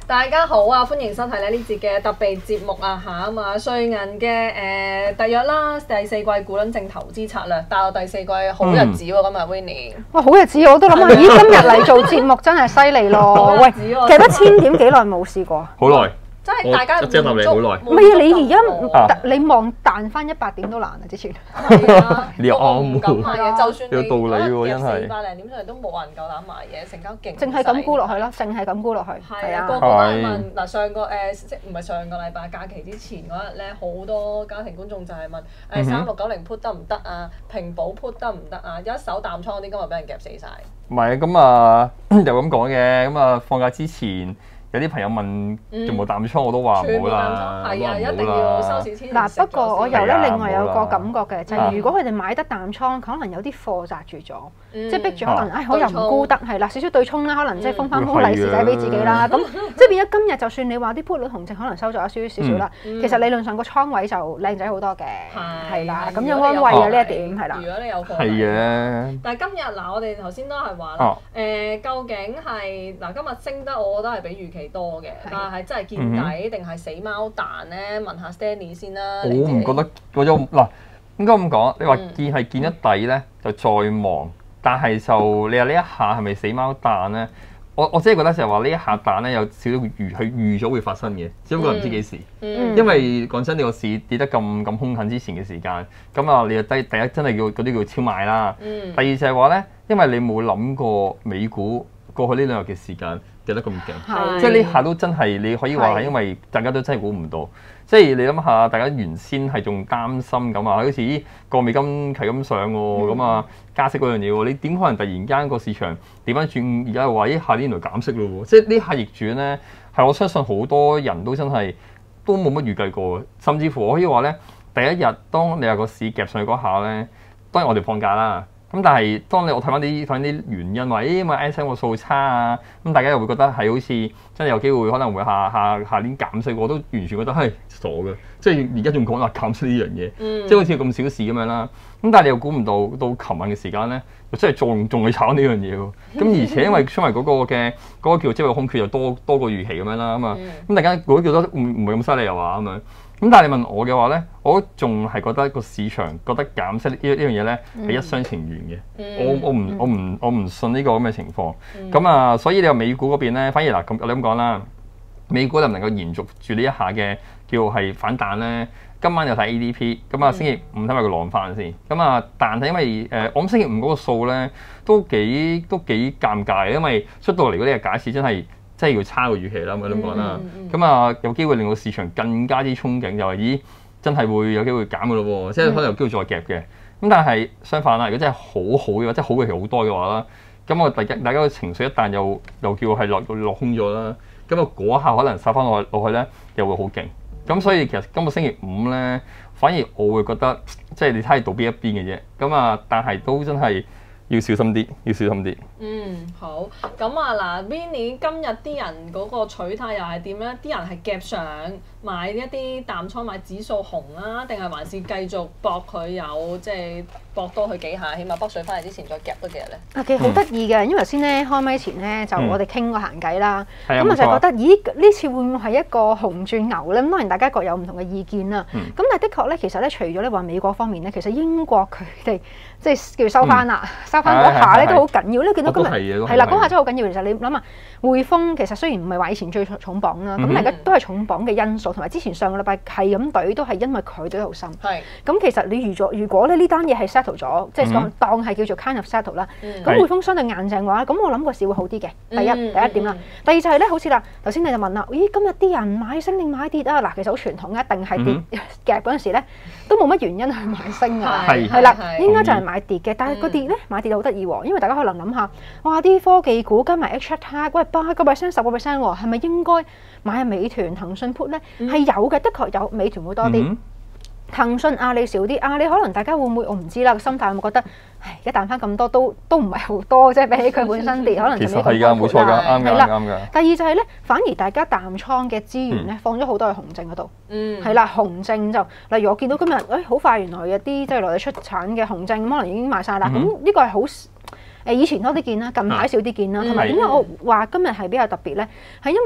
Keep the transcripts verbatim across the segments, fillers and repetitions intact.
大家好啊！歡迎收睇咧呢節嘅特備節目啊嚇啊嘛，瑞銀嘅誒特約啦，第四季股輪證投資策略，踏入第四季好日子喎，今日 Winnie。 哇，好日子我都諗下，咦，今日嚟做節目真係犀利咯！喂，其實一千點幾耐冇試過？ 好耐。 真係大家即係立你好耐。 唔係啊，你而家你望彈翻一百點都難啊！之前你又啱喎，買嘢就算有道理喎，真係。 四百零點上嚟都冇人夠膽買嘢，成交勁。 淨係咁沽落去咯，淨係咁沽落去。 係啊，個個都係問嗱，上個誒即唔係上個禮拜假期之前嗰日咧，好多家庭觀眾就係問誒三六九零 put 得唔得啊？平保 put 得唔得啊？有一手淡倉嗰啲今日俾人夾死晒。 唔係咁啊，又咁講嘅，咁啊放假之前。有啲朋友問有冇淡倉，我都話冇啦， 係啊，一定要收市先。 嗱，不過我又咧另外有個感覺嘅，就係如果佢哋買得淡倉，可能有啲貨擲住咗，即係逼住可能，唉，我又唔沽得，係啦，少少對沖啦，可能即係封翻封利是仔俾自己啦。咁即係變咗今日，就算你話啲 put 率紅證可能收咗一少少少啦，其實理論上個倉位就靚仔好多嘅，係啦，咁有安慰啊呢一點係啦。 如果你有貨， 係嘅。 但係今日嗱，我哋頭先都係話啦，誒，究竟係嗱今日升得，我覺得係比預期多嘅，但係真係見底定係死貓彈咧？問下 Stanley 先啦。 我唔覺得，我有嗱應該咁講，你話見係見一底咧，就再望，但係就你話呢一下係咪死貓彈咧？我我只係覺得就係話呢一下彈咧有少少預佢預咗會發生嘅，只不過唔知幾時。嗯、因為講真，你個市跌得咁咁兇狠之前嘅時間，咁啊你就低第一真係叫嗰啲叫超賣啦。嗯、第二就係話咧，因為你冇諗過美股過去呢兩日嘅時間跌得咁勁，即係呢下都真係你可以話係因為大家都真係估唔到。即係你諗下，大家原先係仲擔心咁啊，好似咦個美金係咁上喎，咁啊、嗯、加息嗰樣嘢喎，你點可能突然間個市場點翻轉？而家話咦下年來減息咯喎，即係呢下逆轉咧，係我相信好多人都真係都冇乜預計過嘅，甚至乎我可以話咧，第一日當你有個市夾上去嗰下咧，當然我哋放假啦。咁但係當你我睇翻啲睇翻啲原因話，咦因為 A S M 個數差啊，咁大家又會覺得係好似真係有機會可能會下下下年減息，我都完全覺得係傻嘅，即係而家仲講話減息呢樣嘢，嗯、即係好似咁小事咁樣啦。咁但係你又估唔到到琴晚嘅時間咧，真係仲仲去炒呢樣嘢喎。咁而且因為因為嗰個嘅嗰個叫即係空缺又多多過預期咁樣啦，咁啊咁大家如果叫得唔唔係咁犀利又話咁樣。咁但係你問我嘅話咧，我仲係覺得個市場覺得減息呢呢樣嘢咧係一廂情願嘅、嗯。我我唔我唔我唔信呢個咁嘅情況。咁、嗯、啊，所以你話美股嗰邊咧，反而嗱咁你咁講啦，美股能唔能夠延續住呢一下嘅叫係反彈咧？今晚又睇 A D P， 咁啊星期五睇埋個浪翻先。咁啊，但係因為誒、呃，我諗星期五嗰個數咧都幾都幾尷尬，因為出到嚟嗰啲嘅假設真係。即係要差過預期啦，咁樣講啦。咁啊，有機會令到市場更加之憧憬，就係咦，真係會有機會減嘅咯喎，即係可能有機會再夾嘅。咁但係相反啦，如果真係好好嘅話，即係好嘅期好多嘅話啦，咁我大家大家嘅情緒一旦又又叫係落落空咗啦，咁啊嗰下可能殺翻落落去咧，又會好勁。咁所以其實今個星期五咧，反而我會覺得即係你睇係到邊一邊嘅啫。咁啊，但係都真係。要小心啲，要小心啲。 嗯，好。咁啊嗱 Winnie 今日啲人嗰個取態又係點咧？啲人係夾上買一啲淡倉買指數紅啦，定係還是繼續搏佢有即係搏多佢幾下，起碼北水翻嚟之前再夾多幾日咧？啊， 其實好得意嘅，因為頭先咧開咪前咧就我哋傾過閒偈啦，咁、嗯、我就覺得咦呢次會唔會係一個紅轉牛咧？咁當然大家各有唔同嘅意見啦。咁、嗯、但係的確咧，其實咧除咗你話美國方面咧，其實英國佢哋即係叫收翻啦。嗯收翻嗰下咧都好緊要咧，見到今日係啦，嗰下真係好緊要。其實你諗下，匯豐其實雖然唔係話以前最重磅啦，咁大家都係重磅嘅因素，同埋之前上個禮拜係咁懟都係因為佢懟得好深。係咁，其實你預咗，如果咧呢單嘢係 settle 咗，即係當當係叫做 kind of settle 啦，咁匯豐相對硬淨嘅話，咁我諗個市會好啲嘅。第一第一點啦，第二就係咧，好似啦，頭先你就問啦，咦今日啲人買升定買跌啊？嗱，其實好傳統，一定係跌夾嗰陣時咧，都冇乜原因去買升㗎，係啦，應該就係買跌嘅。但係個跌咧買跌好得意喎，因為大家可能諗下，哇啲科技股加埋 H tag，喂八個 percent 十個 percent 喎，係咪應該買下美團、騰訊 put 咧？係有嘅，的確有美團會多啲，騰訊、阿里少啲。阿里可能大家會唔會我唔知啦，個心態有冇覺得，唉，一彈翻咁多都都唔係好多啫，比起佢本身跌，可能就冇咁豐富啦。冇錯㗎，啱㗎，啱㗎。第二就係咧，反而大家淡倉嘅資源咧，放咗好多去紅證嗰度。嗯，係啦，紅證就例如我見到今日，誒好快原來有啲即係內地出產嘅紅證，可能已經賣晒啦。咁呢個係好。誒以前多啲見啦，近排少啲見啦。同埋點解我話今日係比較特別咧？係因為咧，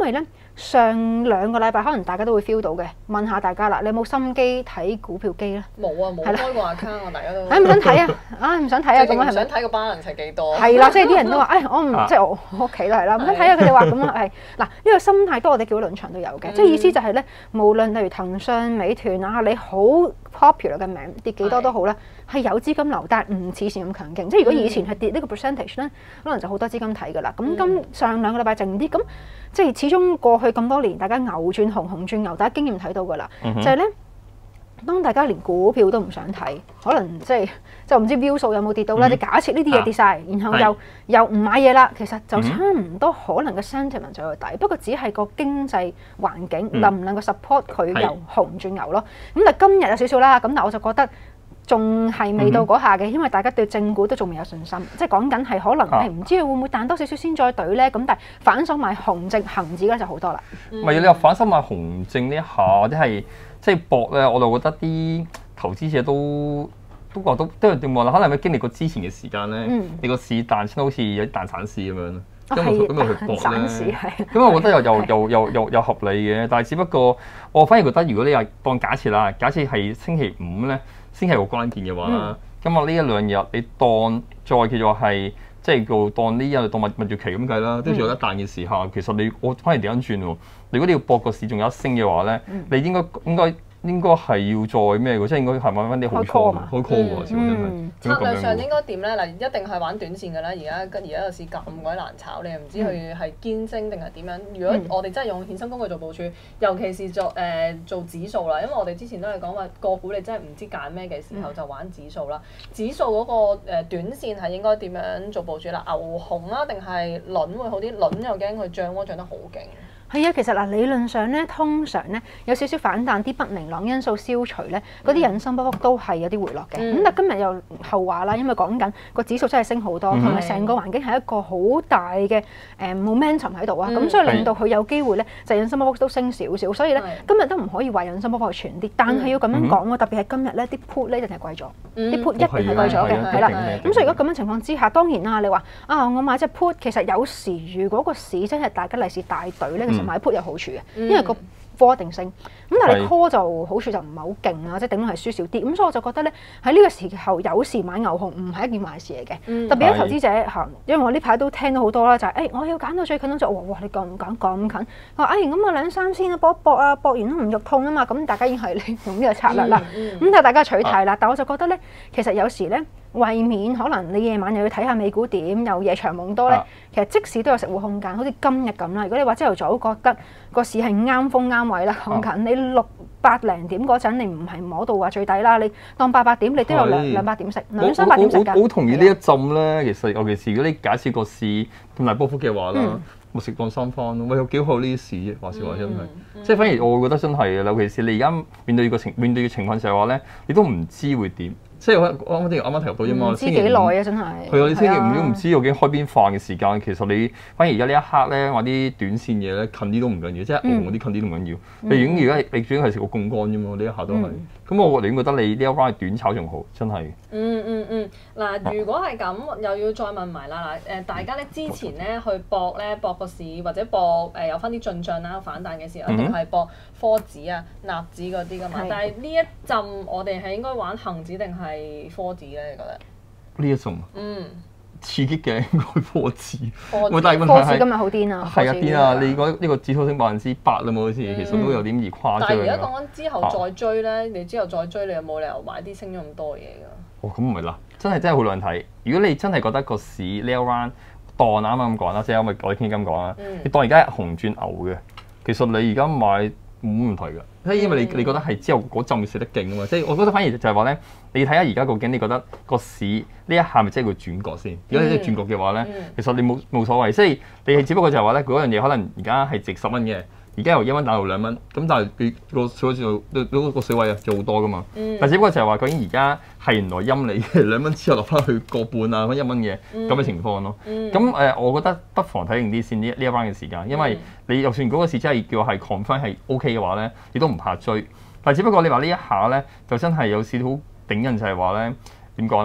上兩個禮拜可能大家都會 feel 到嘅，問下大家啦，你有冇心機睇股票機咧？ 冇啊，冇開過 account 啊，大家都。 唉唔想睇啊！唉唔想睇啊！咁樣係咪？ 想睇個 balance 係幾多？ 係啦，即係啲人都話，唉我唔即係我我屋企都係啦，唔想睇啊！佢哋話咁啊係嗱，呢個心態多我哋叫輪場都有嘅，即係意思就係咧，無論例如騰訊、美團啊，你好 popular 嘅名跌幾多都好啦，係有資金流，但係唔似前咁強勁。即係如果以前係跌呢個 percentage 咧，可能就好多資金睇㗎啦。咁今上兩個禮拜靜啲，咁即係始終過去咁多年，大家牛轉熊，熊轉牛，大家經驗睇到㗎啦，就係咧。當大家連股票都唔想睇，可能即係就唔知 view 數有冇跌到啦。你、嗯、假設呢啲嘢跌晒，啊、然後又又唔買嘢啦，其實就差唔多可能個 sentiment 就會低。嗯、不過只係個經濟環境能唔能夠 support 佢由熊轉牛咯。咁但係今日有少少啦，咁但我就覺得仲係未到嗰下嘅，因為大家對正股都仲未有信心。即係講緊係可能係唔知佢會唔會彈多少少先再懟咧。咁但係反手買熊證恆指咧就好多啦。 唔係、嗯、你話反手買熊證呢一下，或者係？即係搏咧，我就覺得啲投資者都都話都都係點講啦？可能係經歷過之前嘅時間咧，嗯、你個市彈先好似有啲彈散市咁樣，咁咪咁咪去搏咧。咁我覺得又又又又又又合理嘅，但係只不過我反而覺得，如果你係當假設啦，假設係星期五咧先係個關鍵嘅話啦，咁我呢一兩日你當再叫做係即係叫當呢一日當蜜蜜月期咁計啦，跟住有一彈嘅時候，其實你我反而調翻轉喎。如果你要搏個市仲有一升嘅話咧，嗯、你應該應該應該係要再咩嘅，即係應該係揾翻啲好 call 嘛，開 call 喎，真係。 策略上應該點咧？嗱，一定係玩短線㗎啦。而家而家個市咁鬼難炒，你又唔知佢係堅升定係點樣。如果我哋真係用衍生工具做部署，尤其是做誒、呃、做指數啦，因為我哋之前都係講話個股你真係唔知揀咩嘅時候就玩指數啦。指數嗰個誒短線係應該點樣做部署啦？牛熊啊，定係輪會好啲？輪又驚佢漲窩漲得好勁。 係啊，其實嗱理論上咧，通常咧有少少反彈，啲不明朗因素消除咧，嗰啲引伸波幅都係有啲回落嘅。咁、嗯、但係今日又後話啦，因為講緊個指數真係升好多，同埋成個環境係一個好大嘅誒 momentum 喺度啊，咁、嗯、所以令到佢有機會咧就引伸波幅都升少少。所以咧今日都唔可以話引伸波幅係全跌，但係要咁樣講喎，特別係今日咧啲 put 咧一定係貴咗，啲、嗯、put 一定係貴咗嘅，係啦。咁所以如果咁樣情況之下，當然啦，你話啊我買隻 put， 其實有時如果個市真係大吉利是大隊咧，其實買 put 有好處嘅，因為個波一定升。咁但係你 call 就好處就唔係好勁啊，即係頂多係輸少啲。咁所以我就覺得咧，喺呢個時候有時買牛熊唔係一件壞事嚟嘅。嗯、特別係投資者嚇，因為我呢排都聽到好多啦，就係、是、誒、欸、我要揀到最近嗰隻，哇哇你敢唔敢咁近？我話誒咁啊兩三千啊搏一搏啊，搏完都唔肉痛啊嘛。咁大家已經係你用呢個策略啦。咁睇下大家取態啦。啊、但我就覺得咧，其實有時咧。為免可能你夜晚又要睇下美股點，又夜長夢多咧，啊、其實即使都有食糊空間，好似今日咁啦。如果你話朝頭早覺得個市係啱風啱位啦，講緊、啊、你六百零點嗰陣，你唔係摸到話最低啦，你當八百點，你都有兩兩百點食，兩三百點食㗎。 我好同意呢一浸咧，其實尤其是如果你假設個市咁大波幅嘅話啦，咪食當三番咯。喂，有幾好呢啲市啫，話時話真係，嗯嗯、即係反而我會覺得真係，尤其是你而家面對個情面對嘅情況就係話咧，你都唔知會點。即係我啱啱啲啱啱提到啫嘛， 唔知幾耐啊！真係係啊！你星期五都唔知究竟開邊飯嘅時間，其實你反而而家呢一刻咧，話啲短線嘢咧近啲都唔緊要，即係我同嗰啲近啲都唔緊要。你已經而家你主要係食個槓桿啫嘛，呢一下都係。咁我寧願覺得你呢一 round 係短炒仲好，真係。 嗯嗯嗯，嗱，如果係咁，又要再問埋啦嗱，誒大家咧之前咧去搏咧搏個市或者搏誒有翻啲進帳啦反彈嘅時候，一定係搏科指啊、納指嗰啲噶嘛。但係呢一陣我哋係應該玩恆指定係係科指咧，你覺得呢一種嗯刺激嘅應該科指， 喂， 但係問題係科指今日好癲啊！ 係啊癲啊！你覺得呢個指數升百分之八啦，冇好似其實都有點而誇張。 但係而家講緊之後再追咧，你之後再追，你又冇理由買啲升咗咁多嘢㗎。 哦，咁唔係啦，真係真係好難睇。如果你真係覺得個市呢一 round 當啱啱咁講啦，即係因為我哋傾咁講啦，你當而家係熊轉牛嘅，其實你而家買冇問題㗎。因為你你覺得係之後嗰陣會食得勁啊嘛，即係我覺得反而就係話咧，你睇下而家究竟你覺得個市呢一下咪即係會轉角先？如果你轉角嘅話咧，嗯、其實你冇冇所謂，即係你係只不過就係話咧，嗰樣嘢可能而家係值十蚊嘅，而家由一蚊打到兩蚊，咁但係你個水位就嗰個水位啊，做好多噶嘛。嗯、但係只不過就係話究竟而家係原來陰你嘅兩蚊之後落翻去個半啊，嗰一蚊嘅咁嘅情況咯。咁誒、嗯呃，我覺得不妨睇定啲先呢呢一班嘅時間，因為你就算嗰個市真係叫係 confirm 係 OK 嘅話咧，你都唔怕追。但係只不過你話呢一下咧，就真係有少少頂人就係話咧點講啦？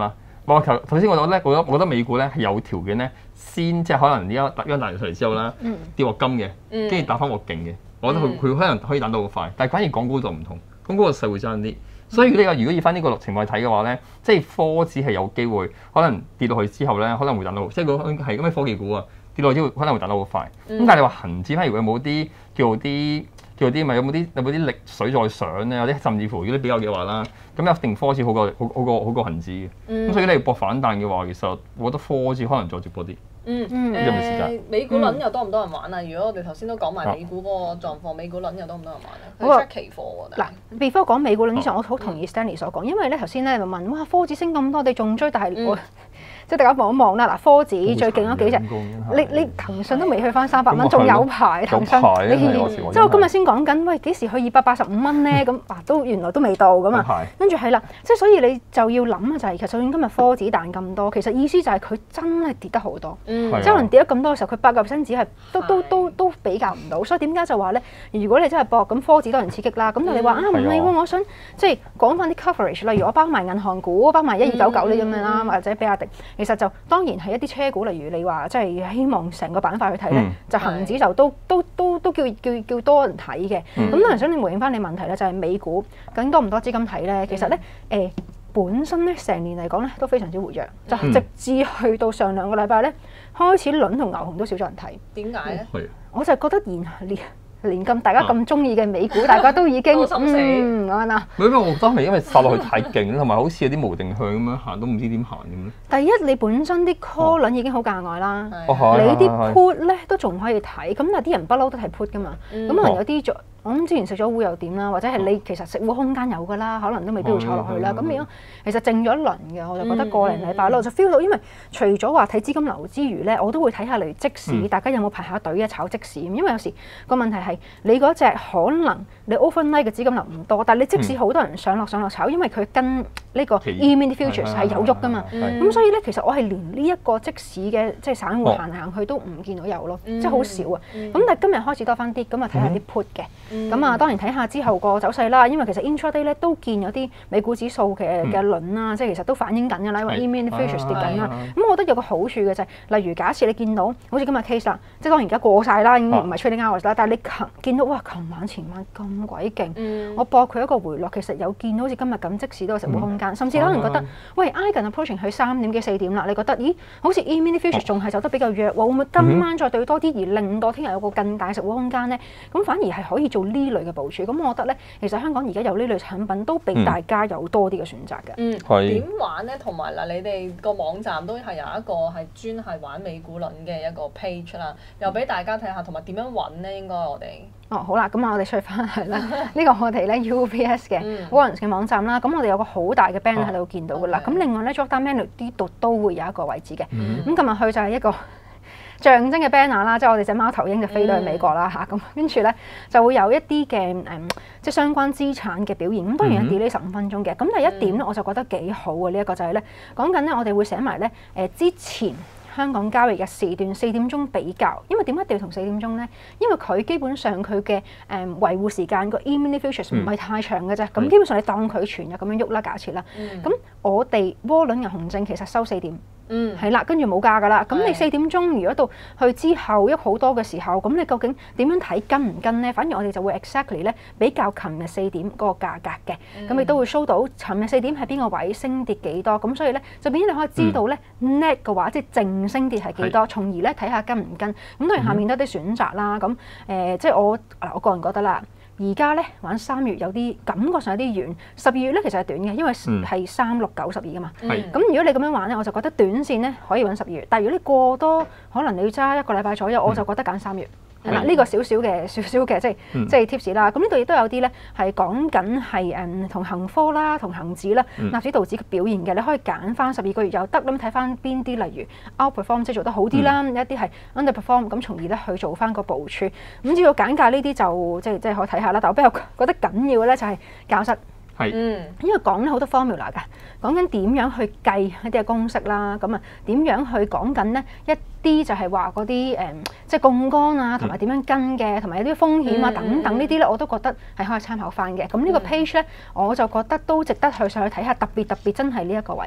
我頭頭先我覺得咧，我覺得我覺得美股咧係有條件咧，先即係可能而家突然彈出嚟之後啦，跌落金嘅，跟住打翻落勁嘅，我覺得佢佢可能可以彈到好快，但係反而港股就唔同，港股個勢會爭啲。所以呢個如果以翻呢個情況去睇嘅話咧，即係科指係有機會可能跌落去之後咧，可能會彈到，即係嗰係咁嘅科技股啊，跌落去之後可能會彈到好快。咁、嗯、但係你話恆指反而會有冇啲叫做啲叫做啲咪有冇啲有冇啲力水再上咧？有啲甚至乎如果啲比較嘅話啦，咁一定科指好過好好過好過恆指嘅。咁、嗯、所以你要搏反彈嘅話，其實我覺得科指可能再接多啲。 嗯嗯誒，美股輪又多唔多人玩啊？如果我哋頭先都講埋美股嗰個狀況，美股輪又多唔多人玩啊？佢 check 期貨喎。 嗱，before 講美股輪之前，我好同意 Stanley 所講，因為咧頭先咧就問哇科指升咁多，你仲追？但係我即係大家望一望啦，嗱科指最勁嗰幾隻，你你騰訊都未去翻三百蚊，仲有排騰訊。你即係我今日先講緊，喂幾時去二百八十五蚊咧？咁啊都原來都未到咁啊。跟住係啦，即係所以你就要諗啊，就係其實就算今日科指彈咁多，其實意思就係佢真係跌得好多。即係可能跌咗咁多嘅時候，佢八個 percent 只係都都都都比較唔到，所以點解就話咧？如果你真係搏咁科指多人刺激啦，咁但係你話啊唔係喎，我想即係講翻啲 coverage，例如我包埋銀行股，包埋一二九九呢咁樣啦，或者比亞迪，其實就當然係一啲車股，例如你話即係希望成個板塊去睇咧，就恆指就都都都都叫叫叫多人睇嘅。咁當然想你回應翻你問題咧，就係美股究竟多唔多資金睇咧？其實咧誒。本身咧成年嚟講咧都非常之活躍，就直至去到上兩個禮拜咧開始輪同牛熊都少咗人睇。 點解咧？ 係。 我就覺得連連連咁大家咁中意嘅美股，大家都已經嗯啱啦。 唔係因為我覺得係因為殺落去太勁啦，同埋好似有啲無定向咁樣行，都唔知點行咁咧。 第一，你本身啲 call 輪已經好價外啦，你啲 put 咧都仲可以睇，咁但係啲人不嬲都係 put 噶嘛，咁可能有啲做。我諗之前食咗糊又點啦，或者係你其實食糊空間有㗎啦，可能都未必會坐落去啦。咁變咗其實靜咗一輪嘅，我就覺得個零禮拜咯，我就 feel 到，因為除咗話睇資金流之餘咧，我都會睇下嚟即市，嗯、大家有冇排下隊啊炒即市。因為有時個問題係你嗰隻可能你 overnight 嘅資金流唔多，但係你即使好多人上落上落炒，因為佢跟呢個 E-mini futures 係有喐㗎嘛。咁所以咧，其實我係連呢一個即市嘅即係散戶行嚟行去都唔見到有咯，嗯、即係好少啊。咁、嗯、但係今日開始多翻啲，咁啊睇下啲 put 嘅。咁啊，當然睇下之後個走勢啦，因為其實 intraday 咧都見有啲美股指數嘅嘅輪啦，即係其實都反映緊㗎啦，因為 E-mini futures 跌緊啦。咁我覺得有個好處嘅就係，例如假設你見到好似今日 case 啦，即係當然而家過晒啦，已經唔係 trading hours 啦，但係你琴見到哇，琴晚前晚咁鬼勁，我博佢一個回落，其實有見到好似今日咁，即使都有食糊空間，甚至可能覺得喂挨近 approaching 去三點幾四點啦，你覺得咦，好似 E-mini futures 仲係走得比較弱喎，會唔會今晚再對多啲，而令到聽日有個更大食糊空間咧？咁反而係可以做呢類嘅部署。咁我覺得咧，其實香港而家有呢類產品都俾大家有多啲嘅選擇嘅。嗯， 點玩咧？同埋嗱，你哋個網站都係有一個係專係玩美股輪嘅一個 page 啦，又俾大家睇下，同埋點樣揾咧？應該我哋哦好啦，咁啊我哋出翻係啦，呢個我哋咧 U B S 嘅 Warrants 嘅網站啦，咁我哋有個好大嘅 banner 喺度見到噶啦。咁另外咧 Dropdown menu 呢度都會有一個位置嘅。咁今日去就係一個象徵嘅 banner 啦，即係我哋隻貓頭鷹就飛到去美國啦嚇，咁跟住咧就會有一啲嘅誒，即係相關資產嘅表現。咁當然係 delay 十五分鐘嘅。咁第一點咧，我就覺得幾好嘅呢一個就係咧，講緊咧我哋會寫埋咧誒之前香港交易嘅時段四點鐘比較，因為點解一定要同四點鐘咧？因為佢基本上佢嘅誒維護時間個 E-mini futures 唔係太長嘅啫。咁、嗯、基本上你當佢全日咁樣喐啦，假設啦。咁、嗯、我哋窩輪嘅熊證其實收四點。嗯，係啦，跟住冇價噶啦。咁你四點鐘如果到去之後喐好多嘅時候，咁你究竟點樣睇跟唔跟咧？反而我哋就會 exactly 咧比較琴日四點嗰個價格嘅，咁亦都會 show 到琴日四點係邊個位升跌幾多。咁所以咧就變咗你可以知道咧 net 嘅話，即係淨升跌係幾多，從而咧睇下跟唔跟。咁當然下面都有啲選擇啦。咁誒，即係我嗱，我個人覺得啦。而家咧玩三月有啲感覺上有啲遠，十二月咧其實係短嘅，因為係三六九十二㗎嘛。咁、嗯、如果你咁樣玩咧，我就覺得短線咧可以揾十二月，但係如果你過多，可能你要揸一個禮拜左右，我就覺得揀三月。係啦，呢個少少嘅少少嘅即係、嗯、即係 tips 啦。咁呢度亦都有啲咧係講緊係誒同恒科啦、同恒指啦、納指道指嘅表現嘅，你可以揀翻十二個月又得，咁睇翻邊啲，例如 outperform 即係做得好啲啦，嗯、有一啲係 underperform，咁從而咧去做翻個部署。咁至於簡介呢啲就即係即係可以睇下啦。但我比較覺得緊要嘅咧就係教室。係，因為講咧好多 formula 㗎，講緊點樣去計一啲嘅公式啦，咁啊點樣去講緊呢一啲就係話嗰啲誒即係槓桿啊，同埋點樣跟嘅，同埋有啲風險啊等等呢啲咧，我都覺得係可以參考翻嘅。咁呢個 page 咧，我就覺得都值得去上去睇下，特別特別真係呢一個位嘅。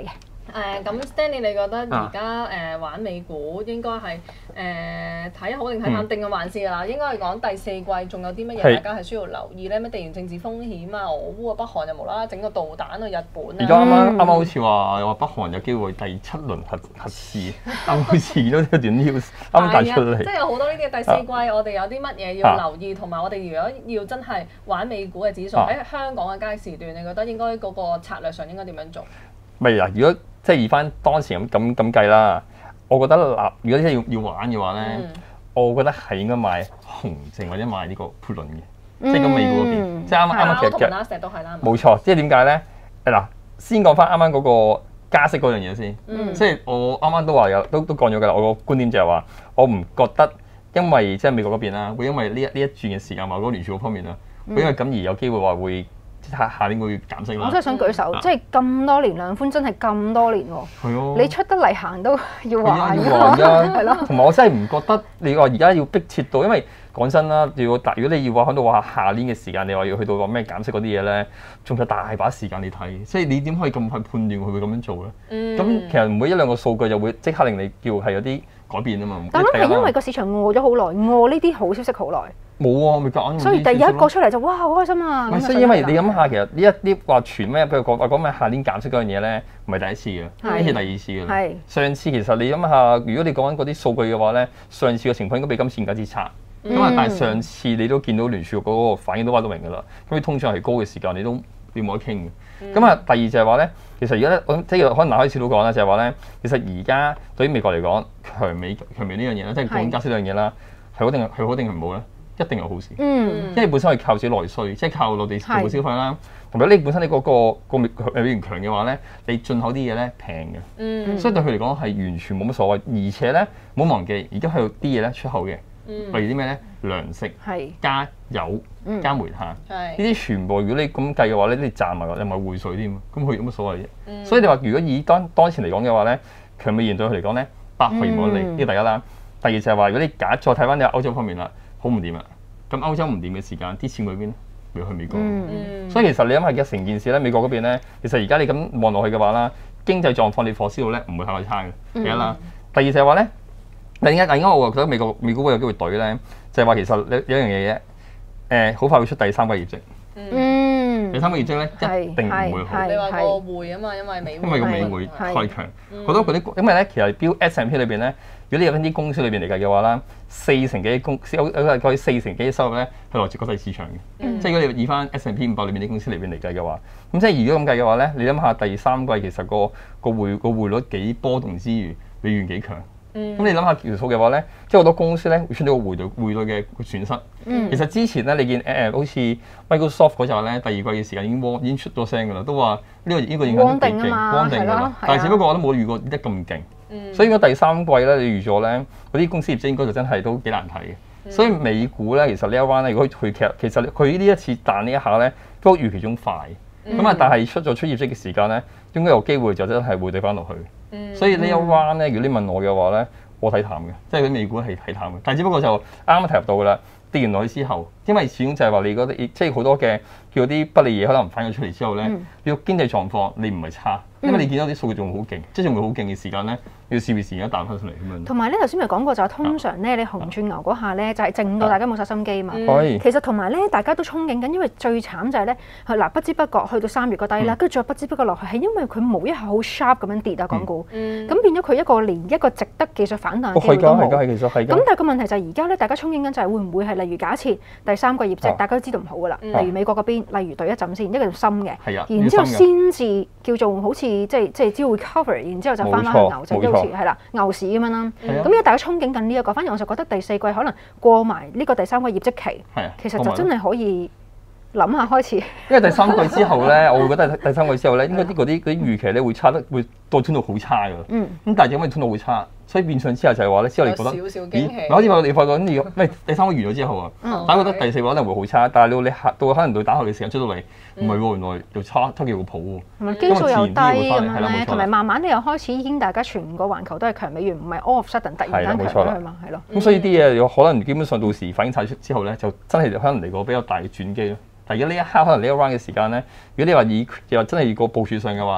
誒咁 Stanley，你覺得而家誒玩美股應該係誒睇好定睇淡定嘅還是啦？應該係講第四季仲有啲乜嘢大家係需要留意咧？咩地緣政治風險啊、俄烏啊、北韓又無啦啦整個導彈去日本啊！ 而家啱啱啱啱好似話又話北韓有機會第七輪核核試，啱好似見到一段 news 啱啱彈出嚟。 即係有好多呢啲第四季，我哋有啲乜嘢要留意，同埋我哋如果要真係玩美股嘅指數喺香港嘅交易時段，你覺得應該嗰個策略上應該點樣做？ 咪啊！如果即係以翻當時咁咁咁計啦，我覺得嗱，如果真係要要玩嘅話咧，嗯、我覺得係應該買熊證或者買呢個 put 輪嘅，嗯、即係咁美股嗰邊，即係啱啱啱其實其實都係啦， 冇錯。即係點解咧？嗱，先講翻啱啱嗰個加息嗰樣嘢先。嗯、即係我啱啱都話有都都講咗㗎啦。我個觀點就係話，我唔覺得因為即係美國嗰邊啦，會因為呢一呢一轉嘅時間或者嗰個聯儲嗰方面啦，會因為咁而有機會話會。下下年會減息啦。 我真係想舉手，啊、即係咁多年量寬真係咁多年喎。係啊。你出得嚟行都要還㗎。要還㗎。係咯。同埋我真係唔覺得你話而家要逼切到，因為講真啦，如果如果你要話喺度話下年嘅時間，你話要去到話咩減息嗰啲嘢咧，仲有大把時間你睇，即係你點可以咁快判斷佢會咁樣做咧？嗯。咁其實唔會一兩個數據就會即刻令你叫係有啲改變啊嘛。但係因為個市場餓咗好耐，餓呢啲好消息好耐。冇啊，咪夾硬。所以第一個出嚟就哇好開心啊！所以因為你諗下，其實呢一啲話傳咩，譬如講話講咩下年減息嗰樣嘢咧，唔係第一次嘅，呢次第二次嘅啦。係。上次其實你諗下，如果你講緊嗰啲數據嘅話咧，上次嘅情況應該比今次更加之差。咁啊，但係上次你都見到聯儲局嗰個反應都話到明㗎啦。咁你通脹係高嘅時間，你都你冇得傾嘅。咁啊，第二就係話咧，其實而家咧，我即係可能嗱開始都講啦，就係話咧，其實而家對於美國嚟講，強美強美呢樣嘢咧，即係講加息呢樣嘢啦，係好定係好定係唔好咧？一定係好事，嗯，因為本身係靠自己內需，即係靠內地內部消費啦。同埋你本身你嗰個個美美元強嘅話咧，你進口啲嘢咧平嘅，嗯，所以對佢嚟講係完全冇乜所謂。而且咧，唔好忘記，而家係有啲嘢咧出口嘅，例如啲咩咧，糧食、加油、加煤炭，呢啲全部如果你咁計嘅話咧，你賺埋你咪匯稅添，咁佢有乜所謂啫？所以你話如果以當當前嚟講嘅話咧，強美元對佢嚟講咧，百害而無一利，呢個第一啦。第二就係話，如果你假再睇翻你歐洲方面啦。好唔掂啊！咁歐洲唔掂嘅時間，啲錢去邊咧？咪去美國。嗯、所以其實你諗下嘅成件事咧，美國嗰邊咧，其實而家你咁望落去嘅話啦，經濟狀況你火燒到咧，唔會太差嘅。第一啦，嗯、第二就係話咧，另一另一我覺得美國美股會有機會懟咧，就係、是、話其實有有一樣嘢嘅，誒好快會出第三季業績。嗯，第三個業績咧一定唔會好。 你話個匯啊嘛，因為美因為個美匯太強，好多嗰啲因為咧，其實標 S and P 裏邊咧，如果你有翻啲公司裏邊嚟計嘅話啦，四成幾公司有有個四成幾收入咧係來自國際市場嘅。嗯、即係如果你以翻 S and P 五百裏邊啲公司裏邊嚟計嘅話，咁即係如果咁計嘅話咧，你諗下第三季其實個個匯個匯率幾波動之餘，美元幾強。咁、嗯、你諗下條數嘅話咧，即係好多公司咧會出到個匯率匯率嘅損失。嗯、其實之前咧，你見誒、呃、好似 Microsoft 嗰陣咧，第二季嘅時間已經已經出咗聲㗎啦，都話呢、這個呢、這個影響都幾勁，光定㗎啦。但係只不過我都冇預過得咁勁。嗯、所以應該第三季咧，你預咗咧嗰啲公司業績應該就真係都幾難睇嘅。嗯、所以美股咧，其實呢一彎咧，如果佢其實其實佢呢一次彈呢一下咧，都預期中快。咁啊、嗯，但係出咗出業績嘅時間咧，應該有機會就真係會對翻落去。嗯、所以呢一彎咧，如果你問我嘅話咧，我睇淡嘅，即係啲美股係睇淡嘅。但係只不過就啱啱提及到㗎啦，跌完落去之後，因為始終就係話你嗰啲即係好多嘅叫啲不利嘢可能反咗出嚟之後咧，嗯、你個經濟狀況你唔係差，因為你見到啲數據仲好勁，即係仲會好勁嘅時間咧。要試唔試而家彈翻出嚟咁樣？同埋咧，頭先咪講過就係通常咧，你紅轉牛嗰下咧，就係靜到大家冇晒心機嘛。嗯、其實同埋咧，大家都憧憬緊，因為最慘就係咧，嗱不知不覺去到三月個低啦，跟住再不知不覺落去，係因為佢冇一下好 sharp 咁樣跌啊，港股。咁、嗯、變咗佢一個連一個值得技術反彈嘅機會都冇。其實係咁，但係個問題就係而家咧，大家憧憬緊就係會唔會係例如假設第三個業績，啊、大家都知道唔好噶啦。嗯、例如美國嗰邊，例如對一陣先，一個深嘅，啊、然之後先至叫做好似即係即係只會 cover，然之後就翻翻去牛，就好似係啦牛。咁樣啦，咁而家大家憧憬緊呢一個，反而我就覺得第四季可能過埋呢個第三個業績期，啊、其實就真係可以諗下開始。因為第三季之後咧，我會覺得第三季之後咧，應該啲嗰啲嗰啲預期咧會差得會到吞到好差㗎。嗯，咁但係點解吞到好差？所以變相之後就係話咧，之後你覺得少少驚喜。好似我哋發覺咁，如果咩第三個完咗之後啊，嗯、大家覺得第四個可能會好差，但係你你到可能到打後嘅時間出到嚟，唔係喎，原來又差差幾個譜喎。同埋基數又低咁樣咧，同埋慢慢你又開始已經大家全個環球都係強美元，唔係 all of sudden 突然間強咗去嘛，係咯。咁所以啲嘢有可能基本上到時反映晒出之後咧，就真係可能嚟個比較大嘅轉機咯。但係而家呢一刻可能呢一 round 嘅時間咧，如果你話以又真係個部署上嘅話啦。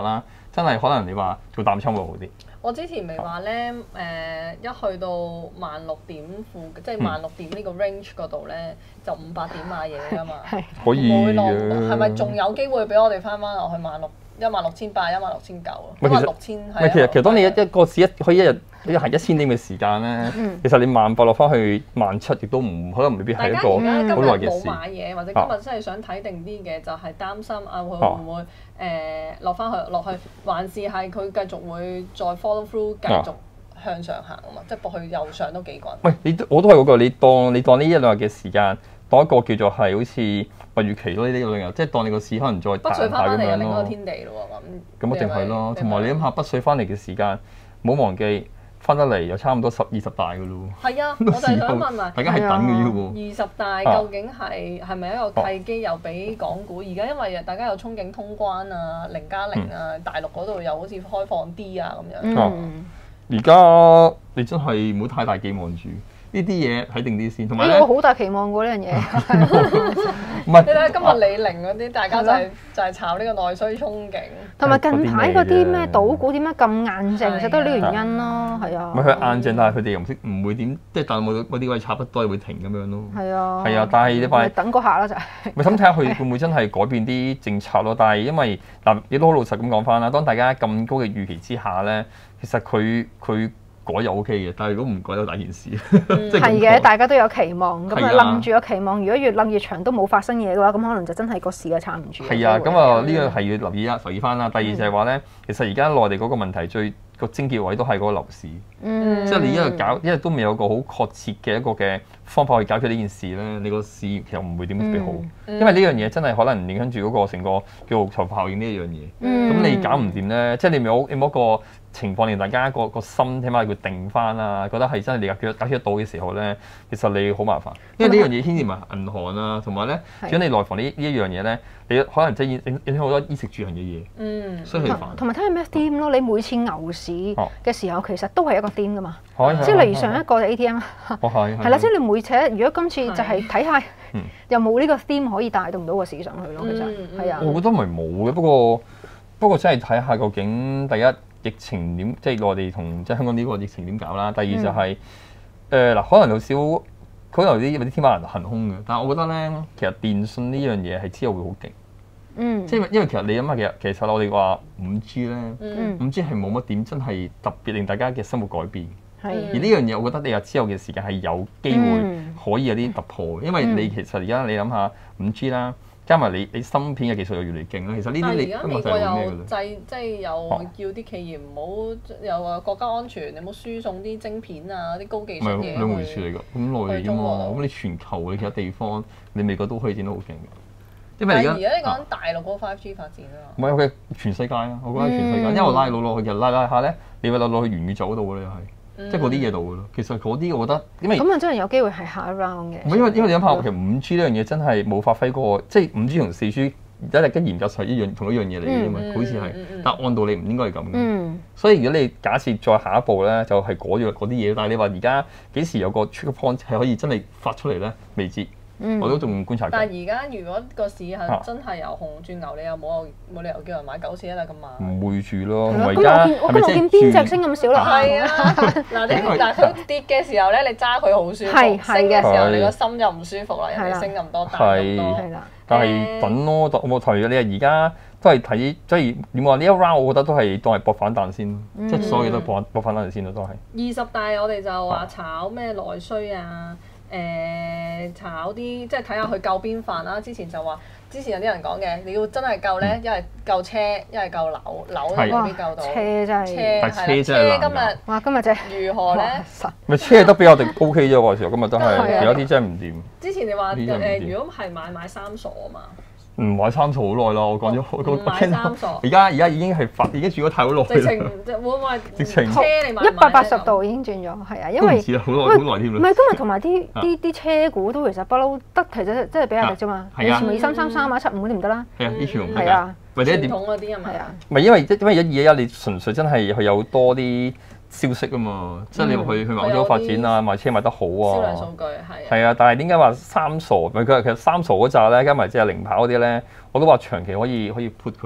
真係可能你話做淡倉會好啲。 我之前咪話咧，誒、呃、一去到萬六點附，即係萬六點呢個 range 嗰度咧，就五百點買嘢㗎嘛。係可以嘅。 嘅。 係咪仲有機會俾我哋翻翻落去萬六一萬六千八、一萬六千九啊？一萬六千係。 其實其實當你一一個市一可以一日一行一千點嘅時間咧，嗯、其實你萬八落翻去萬七，亦都唔可能未必係一個好耐嘅事。 冇買嘢，或者今日真係想睇定啲嘅，就係、是、擔心啊，會唔會誒落翻去落去，還是係佢繼續會再 follow through 繼續向上行啊嘛？即係搏佢又上都幾滾。 喂，你我都係嗰個，你當你當呢一兩日嘅時間，當一個叫做係好似蜜月期咯，呢啲兩日，即係當你個市可能再北水翻翻嚟又另一個天地咯喎，咁。 咁一定係咯，同埋你諗下北水翻嚟嘅時間，唔好忘記。翻得嚟又差唔多十二十大嘅咯喎， 係啊，我就係想問埋， 大家係等嘅啫喎。 二十大究竟係係咪一個契機，又俾港股？而家因為大家有憧憬通關啊，零加零啊，大陸嗰度又好似開放啲啊咁樣。 而家你真係唔好太大寄望住。呢啲嘢睇定啲先，同埋咧， 我好大期望過呢樣嘢。 唔係， 你睇下今日李寧嗰啲，大家就係就係炒呢個內需憧憬。 同埋近排嗰啲咩賭股點解咁硬淨，其實都係呢個原因咯，係啊。 唔係佢硬淨，但係佢哋又唔識，唔會點，即係但係冇嗰啲位差不多會停咁樣咯。 係啊。 係啊，但係你話等嗰下啦就係。 咪咁睇下佢會唔會真係改變啲政策咯？但係因為嗱，亦都好老實咁講翻啦，當大家咁高嘅預期之下咧，其實佢佢。改又 OK 嘅，但係如果唔改都大件事。 係嘅，大家都有期望，咁啊諗住個期望。如果越諗越長都冇發生嘢嘅話，咁可能就真係個市嘅撐唔住。 係啊，咁啊呢個係要留意啊，留意翻啦。第二就係話咧，其實而家內地嗰個問題最個症結位都係嗰個樓市。嗯。即係你一路搞，因為都未有個好確切嘅一個嘅方法去解決呢件事咧，你個市其實唔會點特別好。嗯、因為呢樣嘢真係可能影響住嗰個成個叫財富效應呢一樣嘢。嗯。咁你搞唔掂咧，即係你冇你冇一個情況令大家個個心起碼要定翻啊，覺得係真係你解決解決得到嘅時候咧，其實你好麻煩，因為呢樣嘢牽涉埋銀行啊，同埋咧，如果你內房呢呢一樣嘢咧，你可能即係影影響好多衣食住行嘅嘢，嗯，所以佢煩。同埋睇下咩 theme 咯，你每次牛市嘅時候其實都係一個 theme 噶嘛， 哦、 即係例如上一個就 A T M，係啦，即係你每次如果今次就係睇下有冇呢個 theme 可以帶動到個市上去咯，其實係啊。 我覺得唔係冇嘅，不過不過真係睇下究竟第一。疫情點即係內地同即係香港呢個疫情點搞啦？第二就係誒嗱，可能有少可能有啲有啲天馬行空嘅，但係我覺得咧，其實電信呢樣嘢係之後會好勁。嗯，即係因為其實你諗下，其實其實我哋話五 G 咧，五 G 係冇乜點真係特別令大家嘅生活改變。係。而呢樣嘢，我覺得你話之後嘅時間係有機會可以有啲突破，因為你其實而家你諗下五 G 啦。加埋你你芯片嘅技術又越嚟越勁啦，其實呢啲你而家美國又制即係又叫啲企業唔好又話國家安全，你唔好輸送啲晶片啊啲高技術嘢去兩回事嚟㗎，咁內地㗎嘛，咁你全球嘅其他地方，你美國都可以整得好勁嘅。因為而家而家你講大陸嗰個 五 G 發展啊嘛。 唔係佢全世界啊，我覺得全世界，因為我拉佬落去，其實拉拉下咧，你會拉落去元宇宙嗰度㗎啦，又係。即係嗰啲嘢度嘅咯，其實嗰啲我覺得，因為咁啊真係有機會係下一 round 嘅。 唔係因為因為你諗下，其實五 G 呢樣嘢真係冇發揮過，即係五 G 同四 G 而家係跟嚴格上一樣同一樣嘢嚟嘅嘛，好似係，但按道理唔應該係咁嘅。嗯、所以如果你假設再下一步咧，就係嗰樣嗰啲嘢，但係你話而家幾時有個 trigger point 係可以真係發出嚟咧？未知。嗯、我都仲觀察緊。 但係而家如果個市係真係由熊轉牛，你又冇冇理由叫人買九四一啊咁慢？ 唔會住咯， 我而家係咪見邊隻升咁少啦？ 係啊，嗱你嗱佢跌嘅時候咧，你揸佢好舒服；升嘅時候，你個心就唔舒服啦。人哋升咁多，彈咁多。係啦， 但係等咯，我冇提你啊！而家都係睇，即係點話呢一 round，我覺得都係當係搏反彈先，即係所有嘢都搏搏反彈先咯，都係。 二十大我哋就話炒咩內需啊？誒炒啲即係睇下佢救邊範啦。之前就話，之前有啲人講嘅，你要真係救咧，一係救車，一係救樓，樓都未必救到。 車真係車係車今日哇，今日真係如何咧？ 咪車都比我哋 O K 啫喎，時候今日都係有啲真係唔掂。 之前你話誒，如果係買買三鎖啊嘛。 唔買三鎖好耐啦，我講咗我我買三鎖。 而家而家已經係發，已經轉咗太好耐。 直情會唔會直情車你買一百八十度已經轉咗，係啊，因為好耐好耐添啦。 唔係今日同埋啲啲啲車股都其實不嬲得，其實即係比亞迪啫嘛。以前咪二三三三啊七五嗰啲唔得啦。 係啊，以前唔係啊， 或者點？ 傳統嗰啲係咪啊？ 唔係因為因為一二一一你純粹真係佢有多啲消息啊嘛，即係你去去某啲發展啊，賣車賣得好啊。 銷量數據係。 係啊，但係點解話三傻？咪佢其實三傻嗰扎咧，加埋即係零跑嗰啲咧，我都話長期可以可以 put 佢。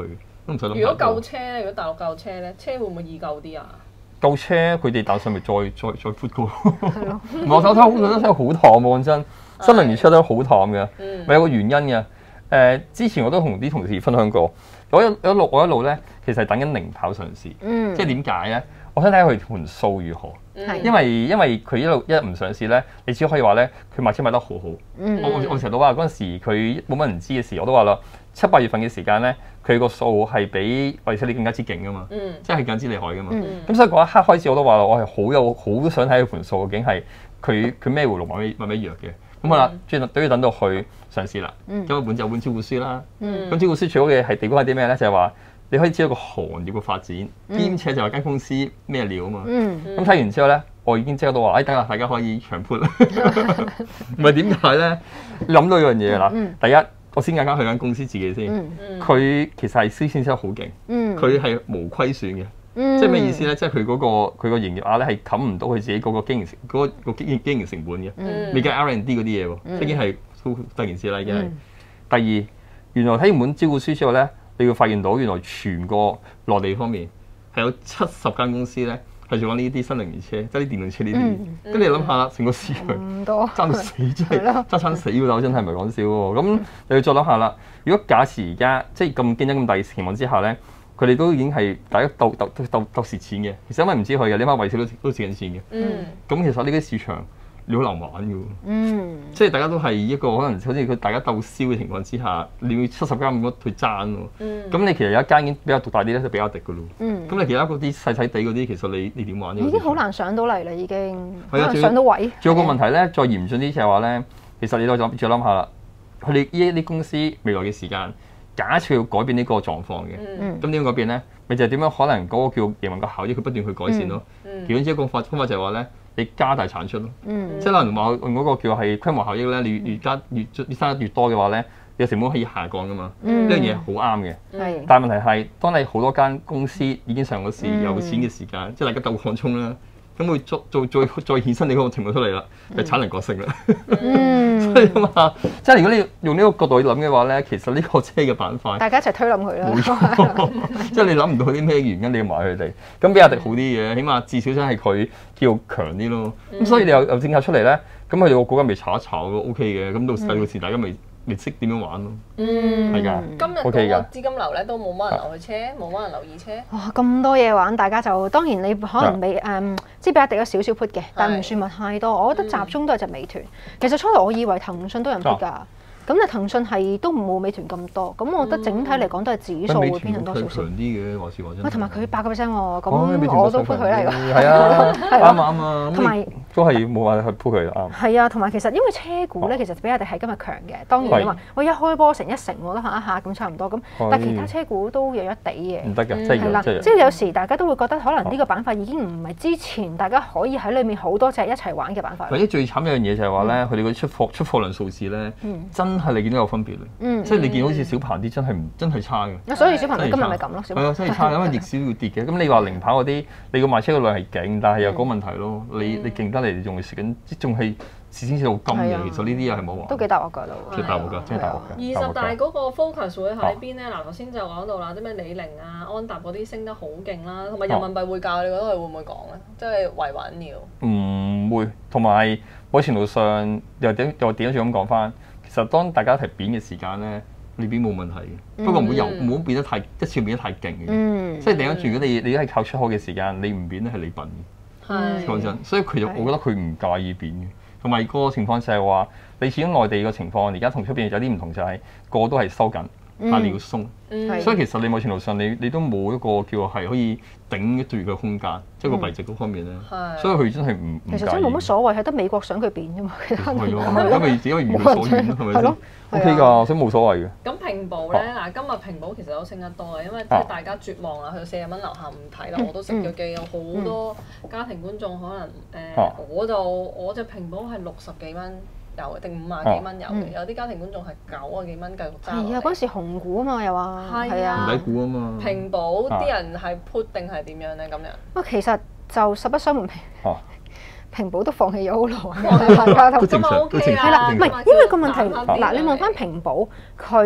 都唔使諗。 如果救車咧，如果大陸救車咧，車會唔會易救啲啊？ 救車佢哋打上咪再再再闊過。係咯。我手睇好，我睇好淡喎，講真。新能源車都好淡嘅，咪有個原因嘅。誒，之前我都同啲同事分享過，我一一路我一路咧，其實係等緊零跑上市。嗯。即係點解咧？我想睇下佢盤數如何。係。因為因為佢一路一唔上市咧，你只可以話咧，佢賣車賣得好好。嗯。我我成日都話嗰陣時佢冇乜人知嘅時，我都話啦，七八月份嘅時間咧，佢個數係比維斯利更加之勁噶嘛。嗯。即係更加之厲害噶嘛。嗯。咁所以嗰一刻開始我都話啦，我係好有好想睇佢盤數究竟係佢佢咩回路買咩買咩弱嘅。咁好啦，最都要等到佢上市啦。咁一本就本招股書啦。咁招股書最好嘅係地方係啲咩咧？就係話你可以知道個行業嘅發展，兼且就係間公司咩料啊嘛。咁睇完之後咧，我已經即刻都話：哎，得啦，大家可以長盤啦。唔係點解咧？諗到一樣嘢啦。第一，我先講翻佢間公司自己先。佢其實係先先生好勁。佢係無虧損嘅。嗯、即係咩意思咧？即係佢嗰個佢個營業額咧係冚唔到佢自己嗰個經營成嗰、嗰個經經營成本嘅。嗯、你計 R and D 嗰啲嘢喎，嗯、已經係好大件事啦。已經係。嗯、第二，原來睇完本招股書之後咧，你會發現到原來全個內地方面係有七十間公司咧係做緊呢啲新能源車，即係啲電動車呢啲。跟住、嗯、你諗下啦，成個市場爭到死，真係爭親死㗎啦！真係唔係講笑喎。咁你要再諗下啦。如果假設而家即係咁競爭咁大嘅情況之下咧，佢哋都已經係大家鬥鬥鬥鬥蝕錢嘅，其實因為唔知佢嘅，你諗下維斯都都蝕緊錢嘅。嗯。咁其實呢啲市場你好難玩嘅喎。嗯。即係大家都係一個可能好似佢大家鬥燒嘅情況之下，你要七十間咁去爭喎。嗯。咁你其實有一間已經比較獨大啲咧，就比較敵嘅咯。嗯。咁你其他嗰啲細細地嗰啲，其實你你點玩呢？ 已經好難上到嚟啦，已經。係啊，上到位。 仲有個問題咧，再嚴峻啲就係話咧，其實你再諗再諗下啦，佢哋呢啲公司未來嘅時間。假設要改變呢個狀況嘅，咁點樣改變咧？咪就係點樣可能嗰個叫營運個效益，佢不斷去改善咯。其中之一個方方法就係話咧，你加大產出咯。即係可能話用嗰個叫係規模效益咧，你越加越越生得越多嘅話咧，你成本可以下降噶嘛。呢樣嘢好啱嘅。但係問題係，當你好多間公司已經上咗市有錢嘅時間，即係大家鬥擴充啦。咁會再再再再衍生你嗰個情況出嚟啦，就產能過剩啦。嗯，所以啊嘛，即係如果你用呢個角度去諗嘅話咧，其實呢個車嘅板塊， 大家一齊推冧佢啦。 冇錯，即係你諗唔到啲咩原因，你要買佢哋。咁比亞迪好啲嘅，起碼至少真係佢叫強啲咯。咁、嗯、所以你有有政策出嚟咧，咁佢哋個股價咪炒一炒都 OK 嘅。咁到到時大家咪咪識點樣玩咯。嗯，係㗎。 今日嗰個資金流咧都冇乜人留去車，冇乜人留意車。 哇！咁多嘢玩，大家就當然你可能未誒。嗯即係比亞迪有少少 put 嘅，但係唔算話太多。我覺得集中都係隻美團。其實初頭我以為騰訊都有 put 㗎，咁但係騰訊係都冇美團咁多。咁我覺得整體嚟講都係指數會偏向多少少。強啲嘅話事話真。喂，同埋佢八個 percent 喎，咁我都 put 佢啦。 係啊，啱啊啱啊。同埋都係冇話去 put 佢啱。 係啊，同埋其實因為車股咧，其實比亞迪係今日強嘅。當然你話我一開波成一成，我都嚇一下咁差唔多咁。但係其他車股都弱弱地嘅。 唔得㗎，真係係啦，即係有時大家都會覺得可能呢個板塊已經唔係之前大家可以喺裏面好多隻一齊玩嘅板塊。 或者最慘一樣嘢就係話咧，佢哋嗰啲出貨出貨量數字咧，真係你見到有分別咧。即係你見好似小鵬啲真係唔真係差嘅。 所以小鵬今日咪咁咯。 係啊，真係差，因為逆市要跌嘅。咁你話零跑嗰啲，你個賣車嘅量係勁，但係有個問題咯。你你勁得嚟，你仲係蝕緊，仲係蝕錢蝕到金嘅。其實呢啲又係冇玩。 都幾大鑊㗎都。 幾大鑊㗎，真係大鑊㗎。 二十大嗰個 focus 會喺邊咧？嗱，頭先就講到啦，啲咩李寧啊、安踏嗰啲升得好勁啦，同埋人民幣匯價，你覺得佢會唔會講咧？即係維穩要。 唔會，同埋某程度上又點又點樣咁講翻？其實當大家一齊貶嘅時間咧，你貶冇問題嘅。不過唔好由唔好變得太一次變得太勁嘅。即係另一轉，如果你你都係靠出口嘅時間，你唔貶咧係你笨嘅。係。講真，所以其實我覺得佢唔介意貶嘅。同埋個情況就係話，你始終內地個情況，而家同出邊有啲唔同，就係個個都係收緊，但你要鬆。所以其實你某程度上，你你都冇一個叫係可以頂住嘅空間，即係個幣值嗰方面咧。所以佢真係唔唔介意。 其實真係冇乜所謂，係得美國想佢貶啫嘛。 係咯，因為自己如佢所願咯，係咪先？O K 㗎，所以冇所謂嘅。 咁平保咧，嗱今日平保其實都升得多嘅，因為即係大家絕望啦，去到四十蚊樓下唔睇啦。我都食咗機，有好多家庭觀眾可能誒，我就我隻平保係六十幾蚊。有定五廿幾蚊有嘅，有啲家庭觀眾係九啊幾蚊繼續揸。係啊，嗰陣時紅股啊嘛，又話係啊， 唔抵股啊嘛。 平保啲人係 put 定係點樣咧？咁樣？ 哇，其實就實不相瞞，平平保都放棄咗好耐。大家都咁啊 OK 啦。 係啦，唔係因為個問題嗱，你問翻平保佢。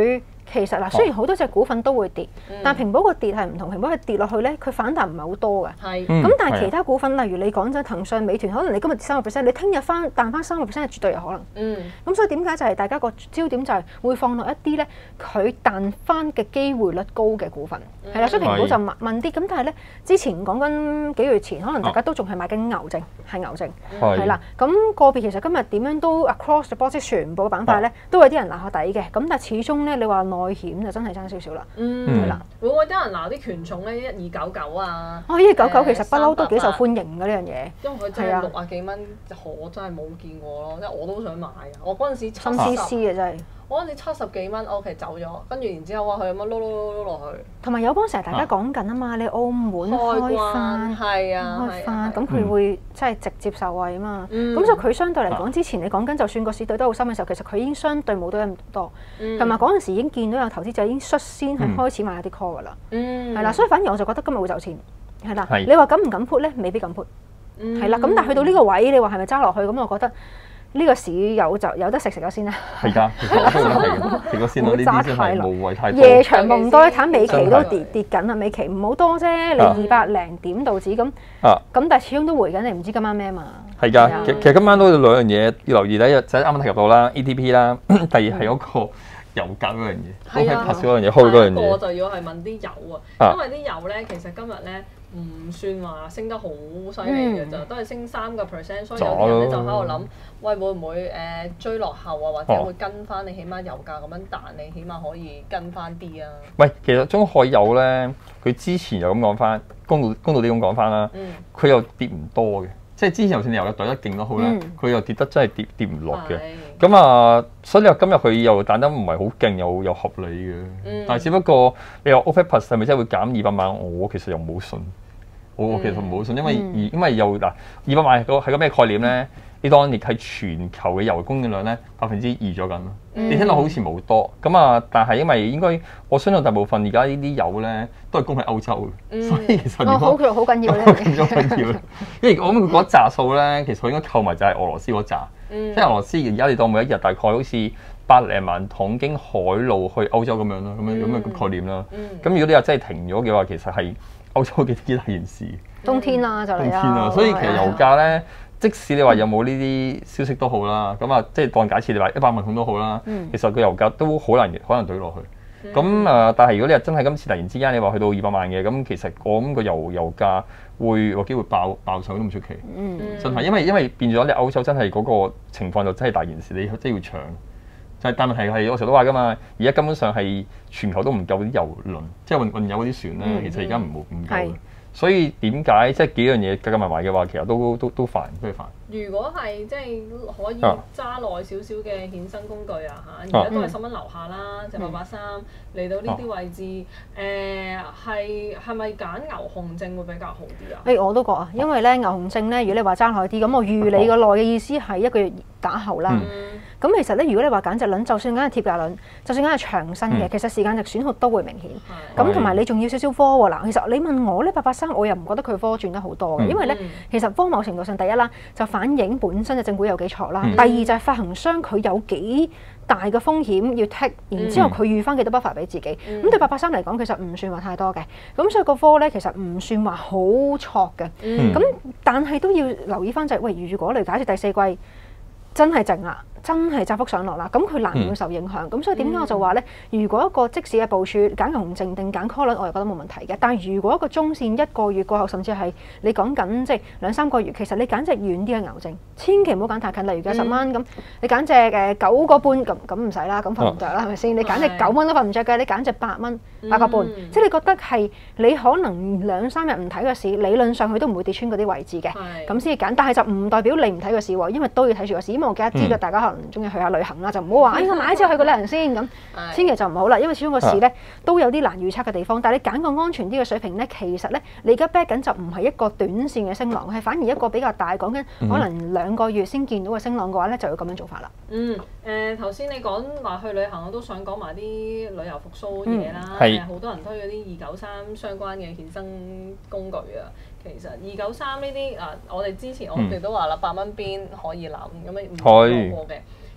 其實嗱，雖然好多隻股份都會跌，但係平保個跌係唔同，平保佢跌落去咧，佢反彈唔係好多嘅。係。咁但係其他股份，例如你講緊騰訊、美團，可能你今日跌三個 percent，你聽日翻彈翻三個 percent 係絕對有可能。嗯。咁所以點解就係大家個焦點就係會放落一啲咧，佢彈翻嘅機會率高嘅股份。係啦，所以平保就問問啲。咁但係咧，之前講緊幾個月前，可能大家都仲係買緊牛證，係牛證。係。係啦。咁個別其實今日點樣都 across the board，即係全部嘅板塊咧，都有啲人拿下底嘅。咁但係始終咧，你話內險就真係爭少少啦。嗯，係啦。會唔會啲人拿啲權重咧？一二九九啊。哦，一二九九其實不嬲都幾受歡迎嘅呢樣嘢。因為佢真係六啊幾蚊，我真係冇見過咯。即係我都想買啊！我嗰陣時心思思嘅真係。我嗰陣時七十幾蚊 ，O K 走咗，跟住然之後哇，佢有乜碌碌碌碌落去。同埋有幫成日大家講緊啊嘛，你澳門開翻，係啊，開翻，咁佢會即係直接受惠啊嘛。咁所以佢相對嚟講，之前你講緊就算個市對得好深嘅時候，其實佢已經相對冇得咁多。同埋嗰陣時已經見到有投資者已經率先係開始買一啲 call 噶啦。嗯，係啦，所以反而我就覺得今日會走錢，係啦。你話敢唔敢 put 咧？未必敢 put。係啦，咁但係去到呢個位，你話係咪揸落去？咁我覺得。呢個市有就有得食食咗先啦。係㗎，食咗先咯。呢啲真係無謂太多。夜長夢多，睇美期都跌跌緊啦。美期唔好多啫，你二百零點道指咁。啊。咁但係始終都回緊，你唔知今晚咩嘛？係㗎，其其實今晚都有兩樣嘢要留意。第一就係啱啱提及到啦 ，A T P 啦。第二係嗰個油價嗰樣嘢。係啊。拍少嗰樣嘢，開嗰樣嘢。我就要係問啲油啊，因為啲油咧，其實今日咧。唔算話升得好犀利嘅咋，都係升三個 percent， 所以有啲人咧就喺度諗，喂會唔會誒追落後啊，或者會跟翻你，起碼油價咁樣彈，你起碼可以跟翻啲啊。喂，其實中海油咧，佢之前又咁講翻，公道公道啲咁講翻啦，佢又跌唔多嘅，即係之前就算你油價對得勁都好咧，佢又跌得真係跌跌唔落嘅。咁啊，所以你話今日佢又彈得唔係好勁，又又合理嘅。但係只不過你話 OPEC Plus 係咪真係會減二百萬？我其實又冇信。我其實冇信，因為而因為又嗱二百萬係個係個咩概念咧？你當你係全球嘅油供應量咧百分之二咗緊咯。你聽到好似冇多咁啊，但係因為應該我相信大部分而家呢啲油咧都係供喺歐洲嘅，所以其實如果好佢好緊要咧，好緊要。因為我諗佢嗰紮數咧，其實佢應該扣埋就係俄羅斯嗰紮，即係俄羅斯而家你當每一日大概好似百零萬桶經海路去歐洲咁樣咯，咁樣咁嘅概念啦。咁如果你話真係停咗嘅話，其實係歐洲嘅幾大件事。冬天啦就嚟啦。冬天啊，所以其實油價咧，即使你話有冇呢啲消息都好啦，咁啊，即係當假設你話一百萬桶都好啦，其實個油價都好難可能對落去。咁啊，但係如果你話真係今次突然之間你話去到二百萬嘅，咁其實我諗個油油價會有機會爆爆上都唔出奇。嗯，真係，因為因為變咗你歐洲真係嗰個情況就真係大件事，你真係要搶。就係但問題係我成日都話㗎嘛，而家根本上係全球都唔夠啲油輪，即係運運油嗰啲船咧，其實而家唔冇唔夠。所以點解即係幾樣嘢計計埋埋嘅話，其實都都都煩，都係煩。如果係即係可以揸耐少少嘅衍生工具啊嚇，而家都係十蚊樓下啦，就八八三嚟到呢啲位置，誒係係咪揀牛熊證會比較好啲啊？誒我都覺啊，因為咧牛熊證咧，如果你話揸耐啲，咁我預你個耐嘅意思係一個月打後啦。咁其實咧，如果你話揀隻輪，就算揀係貼價輪，就算揀係長身嘅，其實時間值損耗都會明顯。咁同埋你仲要少少科喎嗱，其實你問我咧，八八三我又唔覺得佢科轉得好多嘅，因為咧其實科某程度上第一啦，就反映本身嘅正股有幾錯啦；第二就係發行商佢有幾大嘅風險要 take，然之後佢預翻幾多 buffer 俾自己。咁對八八三嚟講，其實唔算話太多嘅。咁所以個科咧其實唔算話好錯嘅。咁但係都要留意翻就係，喂，如果嚟假設第四季真係靜啦。真係窄幅上落啦，咁佢難免會受影響。咁、嗯、所以點解我就話咧，如果一個即時嘅部署揀牛熊證定揀 call 輪，我又覺得冇問題嘅。但係如果一個中線一個月過後，甚至係你講緊即係兩三個月，其實你揀隻遠啲嘅牛證，千祈唔好揀太近。例如九十蚊咁，你揀隻誒九個半咁咁唔使啦，咁瞓唔着啦，係咪先？你揀隻九蚊都瞓唔着嘅，你揀隻八蚊八個半，嗯、即係你覺得係你可能兩三日唔睇個市，理論上佢都唔會跌穿嗰啲位置嘅，咁先至揀。但係就唔代表你唔睇個市喎，因為都要睇住個市。因為我記得知道大家可能中意去下旅行啦，就唔好話哎我買之後去個旅行先咁，千祈就唔好啦。因為始終個市咧都有啲難預測嘅地方。但係你揀個安全啲嘅水平咧，其實咧你而家 back 緊就唔係一個短線嘅升浪，係反而一個比較大，講緊可能兩個月先見到嘅升浪嘅話咧，就要咁樣做法啦。嗯，誒頭先你講話去旅行，我都想講埋啲旅遊復甦嘢啦。係好多人推嗰啲二九三相關嘅衍生工具啊。其實二九三呢啲啊，我哋之前我哋都話啦，八蚊邊可以諗咁樣唔錯過嘅。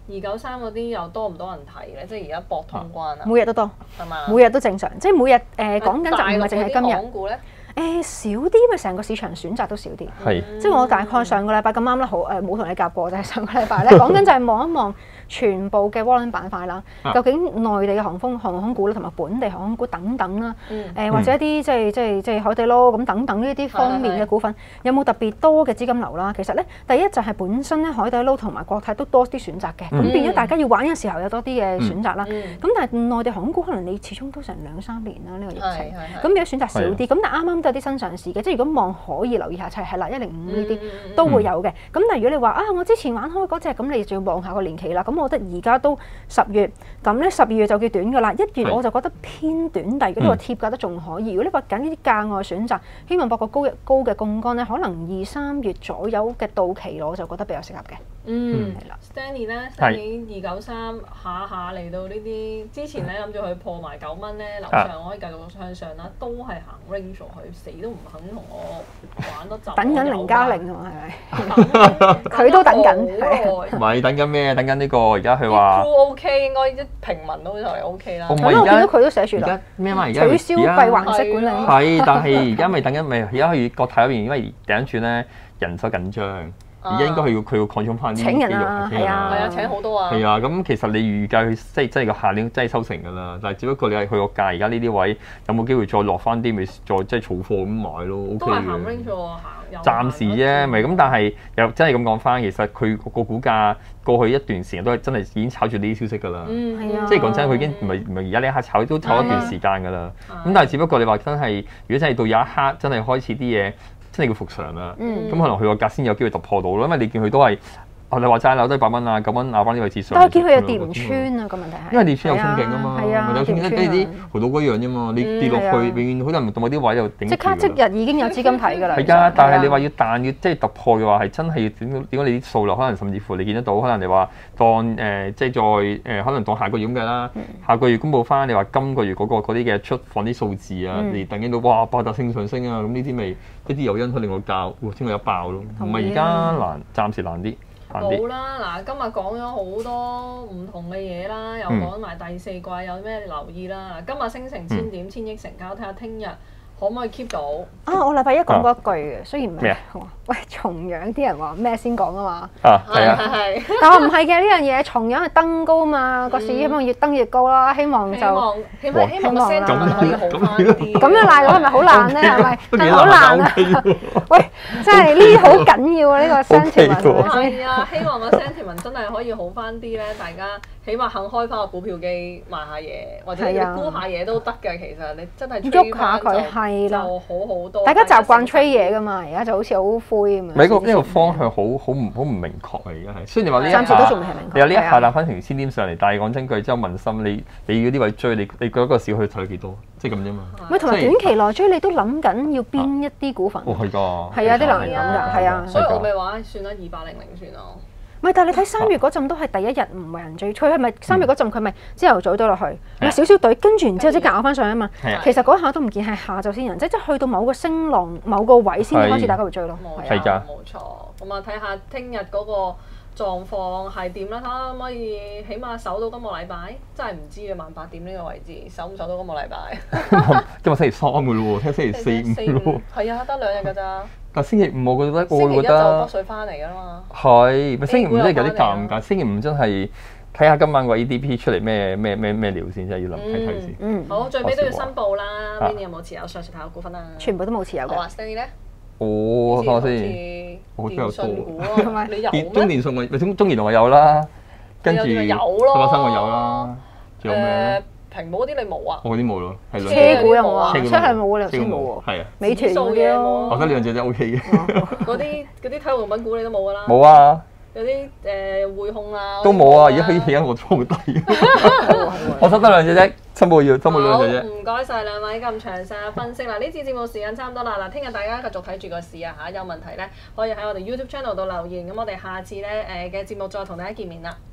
二九三嗰啲又多唔多人睇咧？即係而家博通關啊， 每日都多， 係嘛？ 每日都正常，即係每日誒講緊就唔係淨係今日。 港股咧？ 誒少啲，因為成個市場選擇都少啲。 係， 即係我大概上個禮拜咁啱啦，好誒冇同你夾過，就係上個禮拜咧講緊就係望一望全部嘅窩輪板塊啦，究竟內地嘅航空航空股啦，同埋本地航空股等等啦，誒或者一啲即係即係即係海底撈咁等等呢啲方面嘅股份，有冇特別多嘅資金流啦？其實咧，第一就係本身咧海底撈同埋國泰都多啲選擇嘅，咁變咗大家要玩嘅時候有多啲嘅選擇啦。咁但係內地航空股可能你始終都成兩三年啦呢個疫情，咁變咗選擇少啲。咁但係啱啱都有啲新上市嘅，即係如果望可以留意下，就係啦一零五呢啲都會有嘅。咁但係如果你話啊，我之前玩開嗰隻，咁你就要望下個年期啦。咁我覺得而家都十月，咁咧十二月就叫短㗎啦。一月我就覺得偏短，但係如果你話貼價都仲可以。如果你話揀呢啲價外選擇，希望博個高高嘅槓桿咧，可能二三月左右嘅到期我就覺得比較適合嘅。 嗯，係啦。Stanley 咧 ，Stanley 二九三下下嚟到呢啲，之前咧諗住佢破埋九蚊咧，樓上我可以繼續向上啦，都係行 range 佢死都唔肯同我玩多陣。 等緊零加零係咪？佢都等緊。 唔係等緊咩？等緊呢個而家佢話。 都 OK， 應該一平民都就係 OK 啦。 係咯，我見到佢都寫住啦。 咩嘛？而家取消閉環式管理。 係，但係而家咪等緊咪？而家佢國泰嗰邊因為第一轉咧人手緊張。而家應該佢要佢要擴充翻啲請人啊，係啊， 係啊，請好多啊。 係啊，咁其實你預計佢即係即係個下年真係收成㗎啦，但係只不過你係佢個價而家呢啲位有冇機會再落翻啲，咪再即係儲貨咁買咯 ，OK 嘅。 都係行 range 喎，行。 暫時啫，咪咁，但係又真係咁講翻，其實佢個股價過去一段時間都係真係已經炒住呢啲消息㗎啦。 嗯，係啊。 即係講真，佢已經唔係唔係而家呢一刻炒，都炒一段時間㗎啦。咁但係只不過你話真係，如果真係到有一刻真係開始啲嘢。真係要復常啦，咁、嗯、可能佢個價先有機會突破到咯，因為你見佢都係，我哋話齋樓都係八蚊啊，九蚊咬翻呢個位置上。 但係見佢又跌唔穿啊，個問題係。 因為跌穿有風勁啊嘛，有風勁跟啲豪賭嗰樣啫嘛，你跌落去永遠好多人到某啲位就頂住。即刻即日已經有資金睇㗎啦。 係㗎，但係你話要彈要即係突破嘅話，係真係要點點解你啲數量可能甚至乎你見得到，可能你話當誒即係再誒可能當下個月咁嘅啦，下個月公佈翻你話今個月嗰個嗰啲嘅出放啲數字啊，你突然到哇爆炸性上升啊，咁呢啲咪一啲誘因可以令我教，聽我一爆咯，唔係而家難，暫時難啲。 好啦，嗱，今日講咗好多唔同嘅嘢啦，又講埋第四季有咩留意啦。今日升成千點，千億成交，睇下聽日可唔可以 keep 到？ 啊，我禮拜一講過一句嘅，雖然唔係，喂，重陽啲人話咩先講啊嘛。 啊，係啊， 係。 但我唔係嘅呢樣嘢，重陽係登高嘛，個市希望越登越高啦，希望就希望希望希望個 sentiment 可以好翻啲。 咁樣賴我係咪好難咧？係咪係好難啊？喂，真係呢啲好緊要啊！呢個 sentiment 係啊，希望個 sentiment 真係可以好翻啲咧，大家起碼肯開翻個股票機買下嘢，或者你估下嘢都得嘅。其實你真係喐下佢係啦， 就好好多。 大家習慣吹嘢㗎嘛，而家就好似好灰咁樣。 呢個呢個方向好好唔好唔明確啊！而家係雖然你話呢一下， 暫時都仲未係明確。 你有呢一下攬翻成千點上嚟，但係講真句，之後問心，你你要啲位追，你你嗰個市可以睇幾多？即係咁啫嘛。 咪同埋短期內追，你都諗緊要邊一啲股份？ 哦，係㗎。 係啊，啲難諗㗎，係啊。 所以我咪話算啦，二八零零算咯。 唔係，但係你睇三月嗰陣都係第一日唔係人追，佢係咪三月嗰陣佢咪朝頭早堆落去，咪少少隊，跟住然之後即刻咬翻上啊嘛。其實嗰下都唔見係下晝先人，即係即係去到某個升浪、某個位先開始大家會追咯。 係㗎， 冇錯。咁啊，睇下聽日嗰個狀況係點啦，睇下可唔可以起碼守到今個禮拜，真係唔知啊！萬八點呢個位置守唔守到今個禮拜？ 今日星期三㗎咯喎，聽星期四五咯喎。 係啊，得兩日㗎咋。 但星期五我覺得， 星期一就北水翻嚟㗎嘛。係， 咪星期五真係有啲尷尬。星期五真係睇下今晚個 E D P 出嚟咩咩咩咩料先，真係要諗睇睇先。 嗯， 好，最尾都要申報啦。邊啲有冇持有上述頭股份啊？ 全部都冇持有嘅。 好啊 Stanley 咧？ 哦，睇下先。我都有多。 你有咩？ 中電信我中中電我有啦，跟住有咯， 八八三我有啦，仲有咩咧？ 平保嗰啲你冇啊？ 我嗰啲冇咯，係車股有冇啊？車係冇啊，你頭先冇喎。 係啊， 美團嗰啲咯。 我覺得兩隻都 O K 嘅。 嗰啲嗰啲體育用品股你都冇㗎啦。 冇啊。 有啲誒匯控啊。 都冇啊！而家佢而家我倉好低。我收得兩隻啫，申報要申報兩隻啫。 唔該晒兩位咁詳細嘅分析啦！呢次節目時間差唔多啦，嗱，聽日大家繼續睇住個市啊嚇，有問題咧可以喺我哋 YouTube channel 度留言，咁我哋下次咧誒嘅節目再同大家見面啦。